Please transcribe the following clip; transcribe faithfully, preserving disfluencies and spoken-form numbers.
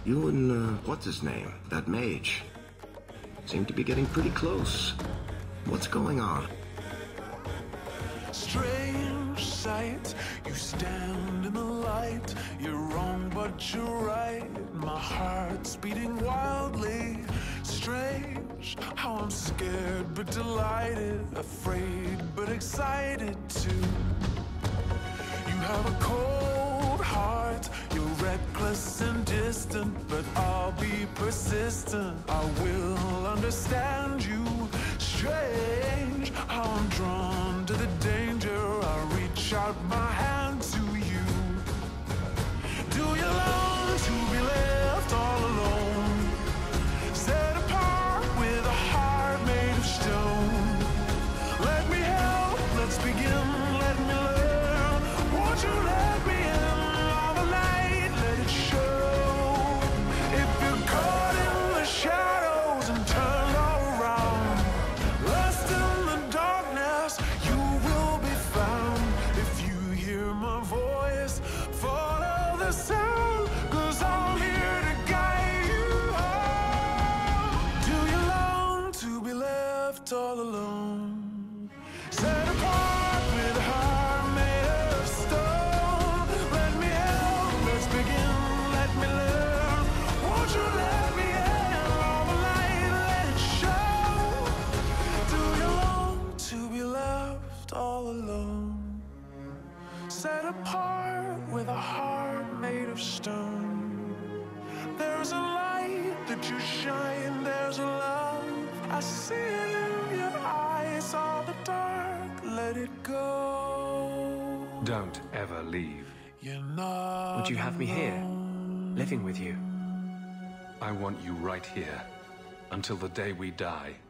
You and, uh, what's his name? That mage. Seem to be getting pretty close. What's going on? Strange sight, you stand in the light. You're wrong, but you're right. My heart's beating wildly. Strange how I'm scared but delighted, afraid but excited too. You have a cold heart, you're reckless and distant, but I'll be persistent. I will understand you. Strange how I'm drawn to the danger. I reach out my hand to you. Do you long to be left all alone, set apart with a heart made of stone? Let me help, let's begin, let me learn. Won't you let me in all the light, let it show. If you're caught in the shadows and turned all around, lost in the darkness, you will be found. If you hear my voice, follow the sound, 'cause I'm here to guide you home. Do you long to be left all alone, set apart with a heart made of stone? Let me help, let's begin, let me learn. Won't you let me in all the light, let it show. Do you long to be left all alone, set apart with a heart made of stone? There's a light that you shine, there's a love I see it in your eyes. All the dark, let it go. Don't ever leave. You're not Would you have me here, alone. living with you? I want you right here, until the day we die.